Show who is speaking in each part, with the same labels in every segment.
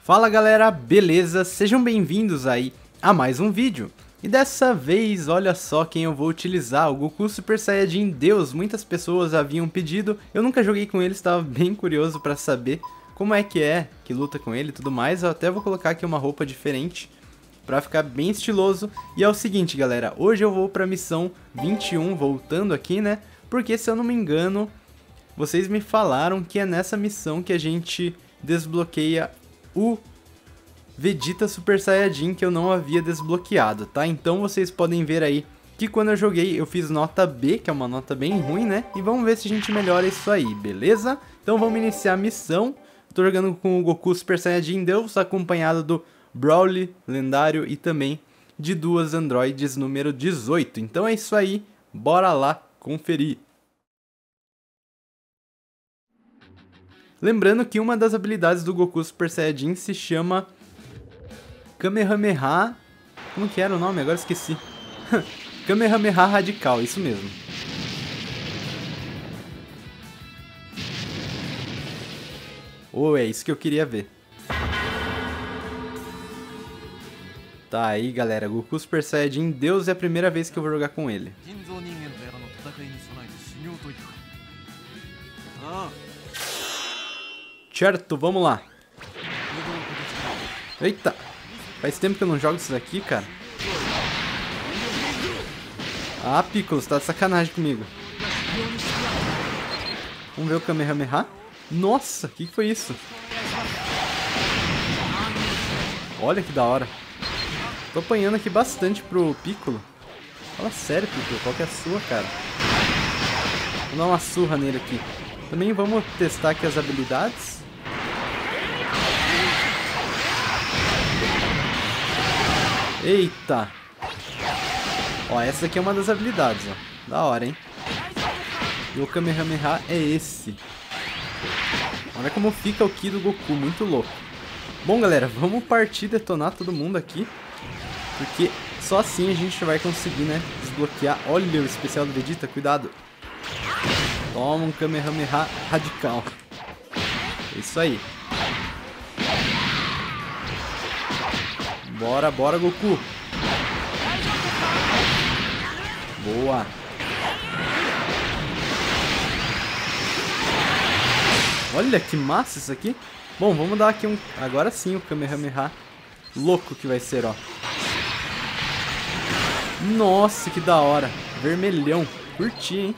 Speaker 1: Fala galera, beleza? Sejam bem-vindos aí a mais um vídeo. E dessa vez, olha só quem eu vou utilizar, o Goku Super Saiyajin Deus. Muitas pessoas haviam pedido, eu nunca joguei com ele, estava bem curioso pra saber como é que luta com ele e tudo mais. Eu até vou colocar aqui uma roupa diferente pra ficar bem estiloso. E é o seguinte galera, hoje eu vou pra missão 21, voltando aqui né, porque se eu não me engano, vocês me falaram que é nessa missão que a gente desbloqueia o Vegeta Super Saiyajin que eu não havia desbloqueado, tá? Então vocês podem ver aí que quando eu joguei eu fiz nota B, que é uma nota bem ruim, né? E vamos ver se a gente melhora isso aí, beleza? Então vamos iniciar a missão. Tô jogando com o Goku Super Saiyajin Deus, acompanhado do Broly lendário e também de duas androides número 18. Então é isso aí, bora lá conferir. Lembrando que uma das habilidades do Goku Super Saiyajin se chama Kamehameha... Como que era o nome? Agora esqueci. Kamehameha Radical, isso mesmo. Oh, é isso que eu queria ver. Tá aí, galera. Goku Super Saiyajin Deus é a primeira vez que eu vou jogar com ele. Certo, vamos lá. Eita, faz tempo que eu não jogo isso daqui, cara. Ah, Piccolo, você tá de sacanagem comigo. Vamos ver o Kamehameha. Nossa, o que foi isso? Olha que da hora. Tô apanhando aqui bastante pro Piccolo. Fala sério, Piccolo, qual que é a sua, cara? Vou dar uma surra nele aqui. Também vamos testar aqui as habilidades. Eita! Ó, essa aqui é uma das habilidades, ó. Da hora, hein? E o Kamehameha é esse. Olha como fica o Ki do Goku, muito louco. Bom, galera, vamos partir detonar todo mundo aqui. Porque só assim a gente vai conseguir, né, desbloquear. Olha o especial do Vegeta, cuidado. Toma um Kamehameha radical. É isso aí. Bora, bora, Goku. Boa. Olha que massa isso aqui. Bom, vamos dar aqui um... Agora sim o Kamehameha louco que vai ser, ó. Nossa, que da hora. Vermelhão. Curti, hein?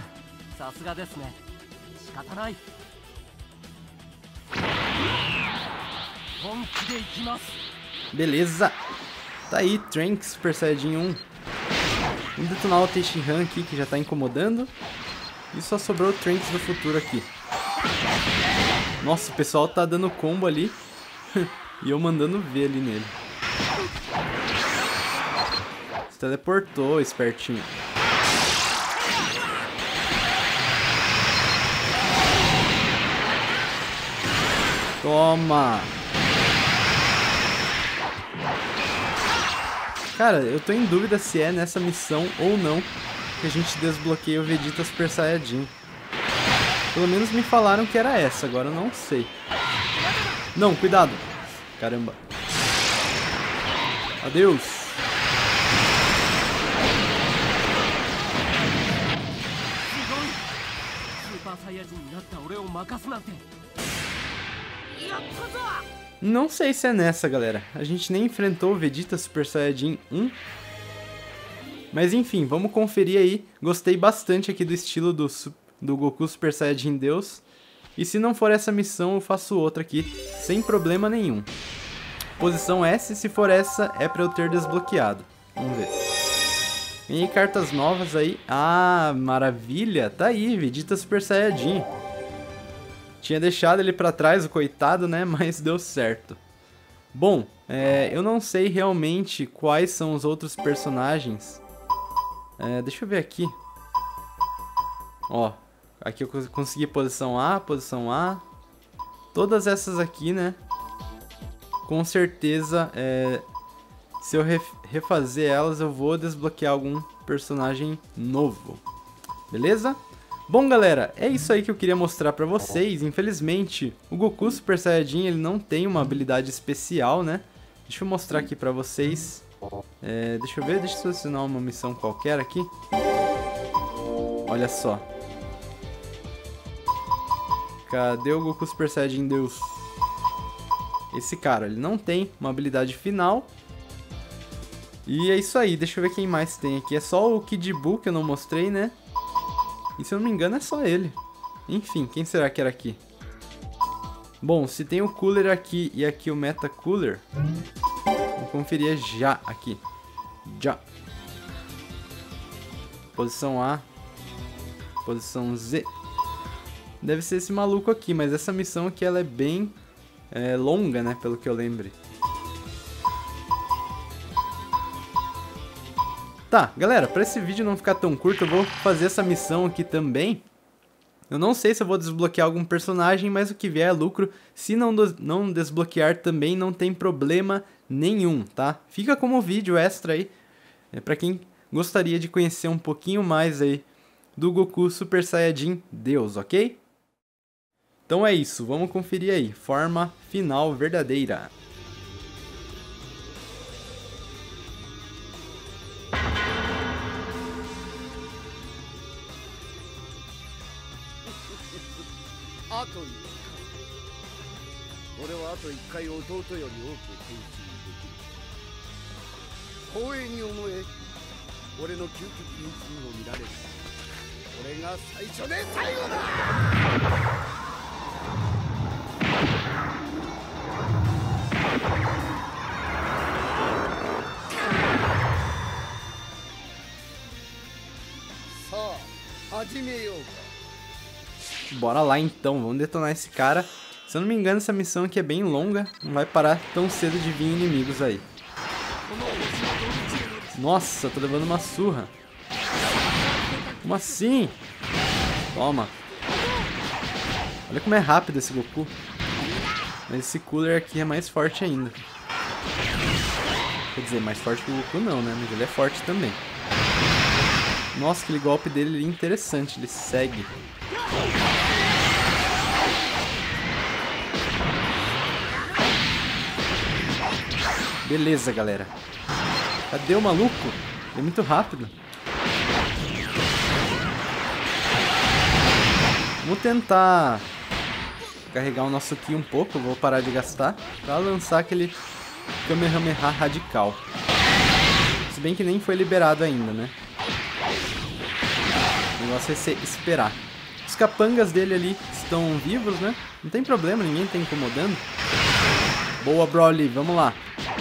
Speaker 1: Beleza. Tá aí, Trunks Super Saiyajin 1. Vamos detonar o Tenshinhan aqui, que já tá incomodando. E só sobrou o Trunks do futuro aqui. Nossa, o pessoal tá dando combo ali. E eu mandando ver ali nele. Se teleportou, espertinho. Toma! Cara, eu tô em dúvida se é nessa missão ou não que a gente desbloqueia o Vegeta Super Saiyajin. Pelo menos me falaram que era essa, agora eu não sei. Não, cuidado. Caramba. Adeus. Não sei se é nessa, galera. A gente nem enfrentou o Vegeta Super Saiyajin 1. Mas enfim, vamos conferir aí. Gostei bastante aqui do estilo do Goku Super Saiyajin Deus. E se não for essa missão, eu faço outra aqui, sem problema nenhum. Posição S, se for essa, é pra eu ter desbloqueado. Vamos ver. Tem aí cartas novas aí. Ah, maravilha. Tá aí, Vegeta Super Saiyajin. Tinha deixado ele pra trás, o coitado, né? Mas deu certo. Bom, eu não sei realmente quais são os outros personagens. Deixa eu ver aqui. Ó, aqui eu consegui posição A, posição A. Todas essas aqui, né? Com certeza, se eu refazer elas, eu vou desbloquear algum personagem novo. Beleza? Bom, galera, é isso aí que eu queria mostrar pra vocês. Infelizmente, o Goku Super Saiyajin ele não tem uma habilidade especial, né? Deixa eu mostrar aqui pra vocês. Deixa eu ver, deixa eu selecionar uma missão qualquer aqui. Olha só. Cadê o Goku Super Saiyajin Deus? Esse cara, ele não tem uma habilidade final. E é isso aí, deixa eu ver quem mais tem aqui. É só o Kid Buu que eu não mostrei, né? E se eu não me engano é só ele. Enfim, quem será que era aqui? Bom, se tem o Cooler aqui e aqui o Meta Cooler, vou conferir já aqui. Já. Posição A. Posição Z. Deve ser esse maluco aqui, mas essa missão aqui ela é bem longa, né? Pelo que eu lembre. Tá, galera, pra esse vídeo não ficar tão curto, eu vou fazer essa missão aqui também. Eu não sei se eu vou desbloquear algum personagem, mas o que vier é lucro. Se não desbloquear também não tem problema nenhum, tá? Fica como vídeo extra aí, pra quem gostaria de conhecer um pouquinho mais aí do Goku Super Saiyajin Deus, ok? Então é isso, vamos conferir aí, forma final verdadeira. Bora lá então, vamos detonar esse cara. Se eu não me engano, essa missão aqui é bem longa. Não vai parar tão cedo de vir inimigos aí. Nossa, tô levando uma surra. Como assim? Toma. Olha como é rápido esse Goku. Mas esse Cooler aqui é mais forte ainda. Quer dizer, mais forte que o Goku não, né? Mas ele é forte também. Nossa, aquele golpe dele é interessante. Ele segue. Beleza, galera. Cadê o maluco? É muito rápido. Vamos tentar carregar o nosso Ki um pouco. Vou parar de gastar pra lançar aquele Kamehameha radical. Se bem que nem foi liberado ainda, né? O negócio é ser esperar. Os capangas dele ali estão vivos, né? Não tem problema, ninguém tá incomodando. Boa, Broly, vamos lá.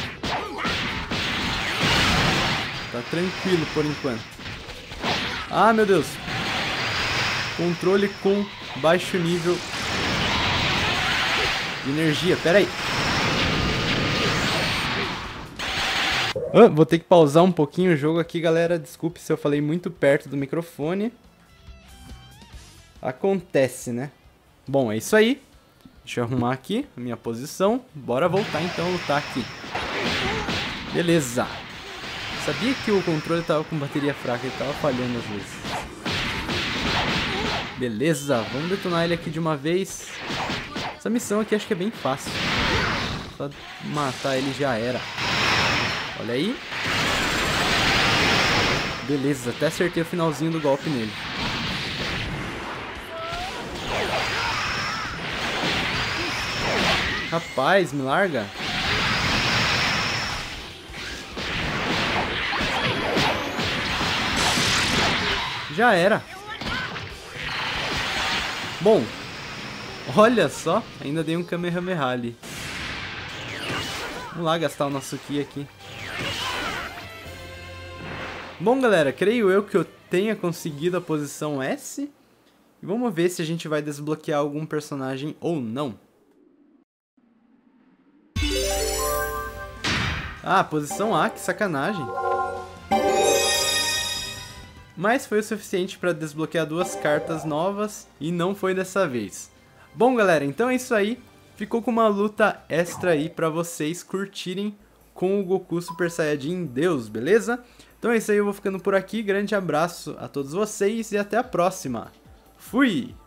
Speaker 1: Tá tranquilo por enquanto. Ah, meu Deus. Controle com baixo nível de energia. Pera aí. Vou ter que pausar um pouquinho o jogo aqui, galera. Desculpe se eu falei muito perto do microfone. Acontece, né? Bom, é isso aí. Deixa eu arrumar aqui a minha posição. Bora voltar então a lutar aqui. Beleza. Sabia que o controle tava com bateria fraca, ele tava falhando às vezes. Beleza, vamos detonar ele aqui de uma vez. Essa missão aqui acho que é bem fácil. Só matar ele já era. Olha aí. Beleza, até acertei o finalzinho do golpe nele. Rapaz, me larga. Já era. Bom, olha só, ainda dei um Kamehameha ali. Vamos lá gastar o nosso Ki aqui. Bom, galera, creio eu que eu tenha conseguido a posição S. E vamos ver se a gente vai desbloquear algum personagem ou não. Ah, posição A, que sacanagem. Mas foi o suficiente para desbloquear 2 cartas novas e não foi dessa vez. Bom, galera, então é isso aí. Ficou com uma luta extra aí para vocês curtirem com o Goku Super Saiyajin Deus, beleza? Então é isso aí, eu vou ficando por aqui. Grande abraço a todos vocês e até a próxima. Fui!